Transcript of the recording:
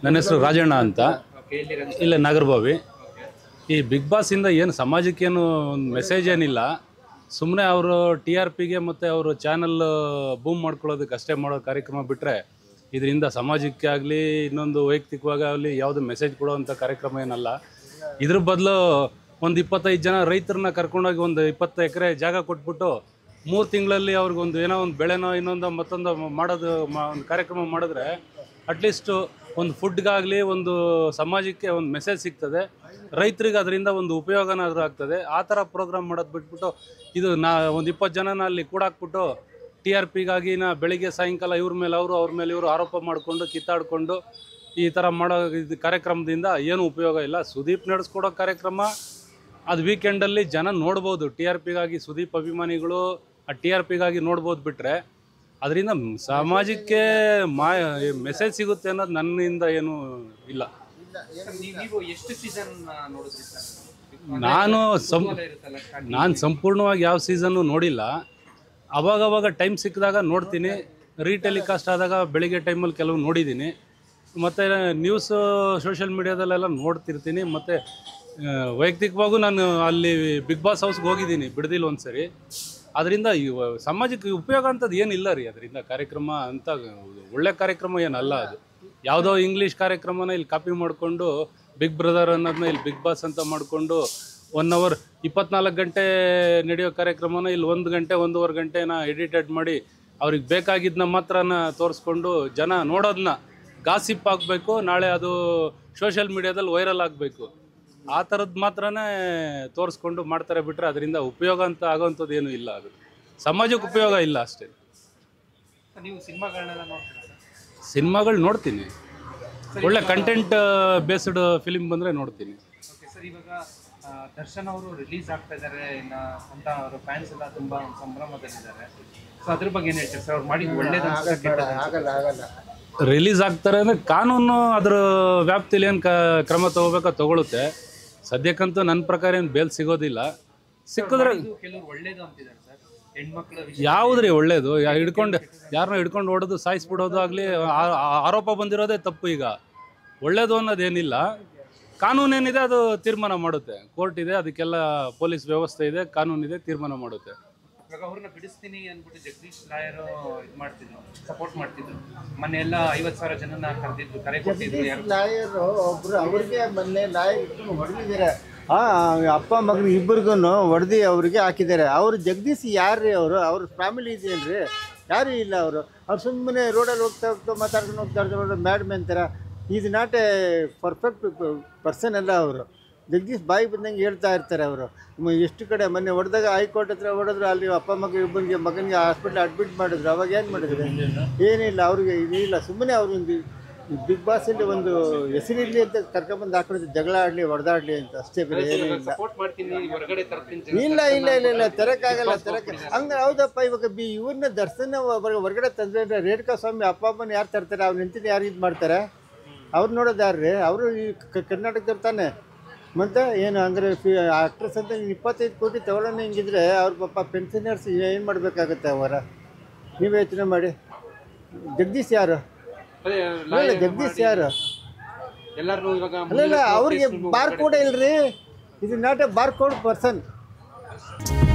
ನನ್ನ ಹೆಸರು ರಾಜಣ್ಣ ಅಂತ, ಇಲ್ಲ ನಾಗರಬಾವಿ. ಈ ಬಿಗ್ ಬಾಸಿಂದ ಏನು ಸಮಾಜಕ್ಕೇನು ಒಂದು ಮೆಸೇಜ್ ಏನಿಲ್ಲ, ಸುಮ್ಮನೆ ಅವರು ಟಿ ಆರ್ ಪಿಗೆ ಮತ್ತು ಅವರು ಚಾನಲ್ ಬೂಮ್ ಮಾಡ್ಕೊಳ್ಳೋದಕ್ಕೆ ಅಷ್ಟೇ ಮಾಡೋ ಕಾರ್ಯಕ್ರಮ ಬಿಟ್ಟರೆ ಇದರಿಂದ ಸಮಾಜಕ್ಕೆ ಆಗಲಿ ಇನ್ನೊಂದು ವೈಯಕ್ತಿಕವಾಗಲಿ ಯಾವುದು ಮೆಸೇಜ್ ಕೊಡೋವಂಥ ಕಾರ್ಯಕ್ರಮ ಏನಲ್ಲ. ಇದ್ರ ಬದಲು ಒಂದು 25 ಜನ ರೈತರನ್ನ ಕರ್ಕೊಂಡೋಗಿ ಒಂದು 20 ಎಕರೆ ಜಾಗ ಕೊಟ್ಬಿಟ್ಟು 3 ತಿಂಗಳಲ್ಲಿ ಅವ್ರಿಗೊಂದು ಏನೋ ಒಂದು ಬೆಳೆನೋ ಇನ್ನೊಂದು ಮತ್ತೊಂದು ಮಾಡೋದು ಒಂದು ಕಾರ್ಯಕ್ರಮ ಮಾಡಿದ್ರೆ ಅಟ್ಲೀಸ್ಟು ಒಂದು ಫುಡ್ಗಾಗಲಿ ಒಂದು ಸಮಾಜಕ್ಕೆ ಒಂದು ಮೆಸೇಜ್ ಸಿಗ್ತದೆ, ರೈತರಿಗೆ ಅದರಿಂದ ಒಂದು ಉಪಯೋಗನಾದರೂ ಆಗ್ತದೆ. ಆ ಥರ ಪ್ರೋಗ್ರಾಮ್ ಮಾಡೋದು ಬಿಟ್ಬಿಟ್ಟು ಇದು ಒಂದು 20 ಜನನ ಅಲ್ಲಿ ಕೂಡಾಕ್ಬಿಟ್ಟು ಟಿ ಆರ್ ಪಿಗಾಗಿ ಬೆಳಿಗ್ಗೆ ಸಾಯಂಕಾಲ ಇವ್ರ ಮೇಲೆ ಅವರು ಅವ್ರ ಮೇಲೆ ಇವರು ಆರೋಪ ಮಾಡಿಕೊಂಡು ಕಿತ್ತಾಡಿಕೊಂಡು ಈ ಥರ ಮಾಡೋ ಇದು ಕಾರ್ಯಕ್ರಮದಿಂದ ಏನು ಉಪಯೋಗ ಇಲ್ಲ. ಸುದೀಪ್ ನಡೆಸ್ಕೊಡೋ ಕಾರ್ಯಕ್ರಮ ಅದು ವೀಕೆಂಡಲ್ಲಿ ಜನ ನೋಡ್ಬೋದು, ಟಿ ಆರ್ ಪಿಗಾಗಿ ಸುದೀಪ್ ಅಭಿಮಾನಿಗಳು ಆ ಟಿ ಆರ್ ಪಿಗಾಗಿ ನೋಡ್ಬೋದು. ಬಿಟ್ಟರೆ ಅದರಿಂದ ಸಮಾಜಕ್ಕೆ ಮೆಸೇಜ್ ಸಿಗುತ್ತೆ ಅನ್ನೋದು ನನ್ನಿಂದ ಏನೂ ಇಲ್ಲ. ನಾನು ಸಂಪೂರ್ಣವಾಗಿ ಯಾವ ಸೀಸನ್ನು ನೋಡಿಲ್ಲ. ಅವಾಗವಾಗ ಟೈಮ್ ಸಿಕ್ಕಿದಾಗ ನೋಡ್ತೀನಿ, ರೀಟೆಲಿಕಾಸ್ಟ್ ಆದಾಗ ಬೆಳಿಗ್ಗೆ ಟೈಮಲ್ಲಿ ಕೆಲವು ನೋಡಿದ್ದೀನಿ, ಮತ್ತು ನ್ಯೂಸು ಸೋಷಿಯಲ್ ಮೀಡಿಯಾದಲ್ಲೆಲ್ಲ ನೋಡ್ತಿರ್ತೀನಿ. ಮತ್ತು ವೈಯಕ್ತಿಕವಾಗೂ ನಾನು ಅಲ್ಲಿ ಬಿಗ್ ಬಾಸ್ ಹೌಸ್ಗೆ ಹೋಗಿದ್ದೀನಿ ಬಿಡದಿಲ್ಲ ಒಂದು ಸರಿ. ಅದರಿಂದ ಸಮಾಜಕ್ಕೆ ಉಪಯೋಗ ಅಂಥದ್ದು ಏನಿಲ್ಲ ರೀ. ಅದರಿಂದ ಕಾರ್ಯಕ್ರಮ ಅಂತ ಒಳ್ಳೆ ಕಾರ್ಯಕ್ರಮ ಏನಲ್ಲ. ಅದು ಯಾವುದೋ ಇಂಗ್ಲೀಷ್ ಕಾರ್ಯಕ್ರಮನ ಇಲ್ಲಿ ಕಾಪಿ ಮಾಡಿಕೊಂಡು ಬಿಗ್ ಬ್ರದರ್ ಅನ್ನೋದನ್ನ ಇಲ್ಲಿ ಬಿಗ್ ಬಾಸ್ ಅಂತ ಮಾಡಿಕೊಂಡು 1 ಅವರ್ 24 ಗಂಟೆ ನಡೆಯೋ ಕಾರ್ಯಕ್ರಮನ ಇಲ್ಲಿ 1 ಗಂಟೆ 1.5 ಗಂಟೆನ ಎಡಿಟೆಡ್ ಮಾಡಿ ಅವ್ರಿಗೆ ಬೇಕಾಗಿದ್ದನ್ನ ಮಾತ್ರನ ತೋರಿಸ್ಕೊಂಡು ಜನ ನೋಡೋದನ್ನ ಗಾಸಿಪ್ ಆಗಬೇಕು, ನಾಳೆ ಅದು ಸೋಷಿಯಲ್ ಮೀಡಿಯಾದಲ್ಲಿ ವೈರಲ್ ಆಗಬೇಕು, ಆ ಥರದ್ದು ಮಾತ್ರನೇ ತೋರಿಸ್ಕೊಂಡು ಮಾಡ್ತಾರೆ. ಬಿಟ್ಟರೆ ಅದರಿಂದ ಉಪಯೋಗ ಅಂತ ಆಗೋವಂಥದ್ದು ಏನೂ ಇಲ್ಲ. ಅದು ಸಮಾಜಕ್ಕೆ ಉಪಯೋಗ ಇಲ್ಲ ಅಷ್ಟೇ. ನೀವು ಸಿನಿಮಾಗಳು ನೋಡ್ತೀನಿ, ಒಳ್ಳೆ ಕಂಟೆಂಟ್ ಬೇಸ್ಡ್ ಫಿಲಿಮ್ ಬಂದರೆ ನೋಡ್ತೀನಿ. ಓಕೆ ಸರ್, ಇವಾಗ ದರ್ಶನ್ ಅವರು ರಿಲೀಸ್ ಆಗ್ತಾ ಇದ್ದಾರೆ ಅಂತ ಅವರ ಫ್ಯಾನ್ಸ್ ಎಲ್ಲ ತುಂಬ ಸಂಭ್ರಮದಲ್ಲಿದ್ದಾರೆ. ಸೊ ಅದ್ರ ಬಗ್ಗೆ ಏನು ಹೇಳ್ತಾರೆ ಸರ್? ಅವ್ರು ಮಾಡಿದ್ದು ಒಳ್ಳೇದು ಆಗಲ್ಲ. ರಿಲೀಸ್ ಆಗ್ತಾರೆ ಅಂದರೆ ಕಾನೂನು ಅದ್ರ ವ್ಯಾಪ್ತಿಯಲ್ಲಿ ಏನು ಕ್ರಮ ತಗೋಬೇಕೋ ತಗೊಳುತ್ತೆ. ಸದ್ಯಕ್ಕಂತೂ ನನ್ನ ಪ್ರಕಾರ ಏನು ಬೇಲ್ ಸಿಗೋದಿಲ್ಲ. ಸಿಕ್ಕಿದ್ರೆ ಕೆಲವರು ಒಳ್ಳೇದು ಅಂತಿದ್ದಾರೆ ಸರ್. ಹೆಣ್ಮಕ್ಳ ಯಾವುದ್ರಿ ಒಳ್ಳೇದು? ಯಾರನ್ನ ಹಿಡ್ಕೊಂಡು ಹೊಡೆದು ಸಾಯಿಸ್ಬಿಡೋದು ಆಗಲಿ, ಆರೋಪ ಬಂದಿರೋದೇ ತಪ್ಪು. ಈಗ ಒಳ್ಳೇದು ಅನ್ನೋದೇನಿಲ್ಲ. ಕಾನೂನೇನಿದೆ ಅದು ತೀರ್ಮಾನ ಮಾಡುತ್ತೆ. ಕೋರ್ಟ್ ಇದೆ, ಅದಕ್ಕೆಲ್ಲ ಪೊಲೀಸ್ ವ್ಯವಸ್ಥೆ ಇದೆ, ಕಾನೂನಿದೆ, ತೀರ್ಮಾನ ಮಾಡುತ್ತೆ. ಇವಾಗ ಅವ್ರನ್ನ ಬಿಡಿಸ್ತೀನಿ ಅಂದ್ಬಿಟ್ಟು ಜಗದೀಶ್ ಲಾಯರು ಇದು ಮಾಡ್ತಿದ್ರು, ಸಪೋರ್ಟ್ ಮಾಡ್ತಿದ್ರು. ಮೊನ್ನೆ ಎಲ್ಲ 50,000 ಜನನ ಕರೆದಿದ್ರು, ಕರೆ ಕೊಟ್ಟಿದ್ರು. ಲಾಯರ್ ಒಬ್ರು ಅವ್ರಿಗೆ ಮೊನ್ನೆ ಲಾಯರ್ ಹೊಡೆದಿದ್ದಾರೆ. ಅಪ್ಪ ಮಗನ ಇಬ್ಬರಿಗೂ ಹೊಡೆದು ಅವ್ರಿಗೆ ಹಾಕಿದ್ದಾರೆ. ಅವರು ಜಗದೀಶ್ ಯಾರ್ರೀ? ಅವ್ರ ಫ್ಯಾಮಿಲಿ ಇದೆಯಲ್ರಿ? ಯಾರೂ ಇಲ್ಲ. ಅವ್ರು ಸುಮ್ಮನೆ ರೋಡಲ್ಲಿ ಹೋಗ್ತಾ ಮಾತಾಡ್ಕೊಂಡು ಮ್ಯಾಡ್ ಮೆನ್ ಥರ. Is not a perfect person ಅಲ್ಲ ಅವರು. ಜಗದೀಶ್ ಬಾಯಿ ಬಂದಂಗೆ ಹೇಳ್ತಾ ಇರ್ತಾರೆ ಅವರು. ಎಷ್ಟು ಕಡೆ ಮೊನ್ನೆ ಹೊಡೆದಾಗ ಹೈಕೋರ್ಟ್ ಹತ್ರ ಹೊಡೆದ್ರು, ಅಲ್ಲಿ ಅಪ್ಪ ಮಗನಿಗೆ ಹಾಸ್ಪಿಟ್ಲ್ ಅಡ್ಮಿಟ್ ಮಾಡಿದ್ರು. ಅವಾಗ ಏನು ಮಾಡಿದ್ರು? ಏನಿಲ್ಲ, ಅವ್ರಿಗೆ ಇದಿಲ್ಲ. ಸುಮ್ಮನೆ ಅವ್ರೊಂದು ಬಿಗ್ ಬಾಸಲ್ಲಿ ಒಂದು ಹೆಸರಿರಲಿ ಅಂತ ಕರ್ಕೊಂಬಂದು ಹಾಕಿದ್ರೆ ಜಗಳ ಆಡಲಿ ಹೊಡೆದಾಡಲಿ ಅಂತ ಅಷ್ಟೇ, ಬೇರೆ ಏನಿಲ್ಲ. ಇಲ್ಲ ತರಕ್ಕಾಗಲ್ಲ. ಹಂಗೆ ಹೌದಪ್ಪ. ಇವಾಗ ಇವ್ರನ್ನ ದರ್ಶನ ಹೊರಗಡೆ ತಂದ್ರೆ ರೇಣುಕಾ ಸ್ವಾಮಿ ಅಪ್ಪ ಅಮ್ಮನ ಯಾರು ತರ್ತಾರೆ? ಅವ್ರು ನಿಂತಿದ್ದು ಯಾರು ಇದು ಮಾಡ್ತಾರೆ? ಅವ್ರು ನೋಡೋದು ಯಾರ್ರಿ? ಅವರು ಈ ಕರ್ನಾಟಕದವ್ರು ತಾನೆ. ಮತ್ತು ಏನು ಅಂದರೆ ಆಕ್ಟ್ರೆಸ್ ಅಂತ 25 ಕೋಟಿ ತಗೊಳ್ಳೋಣ ಹಿಂಗಿದ್ರೆ ಅವ್ರ ಪಾಪ ಪೆನ್ಷನರ್ಸ್ ಏನು ಮಾಡಬೇಕಾಗತ್ತೆ? ಅವರ ನೀವೇ ಯೋಚನೆ ಮಾಡಿ. ಜಗದೀಶ್ ಯಾರು? ಜಗದೀಶ್ ಯಾರು? ಅಲ್ಲ, ಅವ್ರಿಗೆ ಬಾರ್ ಕೋಡ್ ಇಲ್ರಿ. ಇದು not a bar code person.